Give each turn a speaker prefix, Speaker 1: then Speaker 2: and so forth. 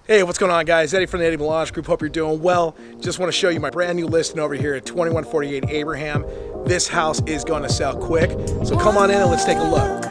Speaker 1: Hey, what's going on, guys? Eddie from the Eddy Milanes group. Hope you're doing well. Just want to show you my brand new listing over here at 2148 Abraham. This house is going to sell quick, so come on in and let's take a look.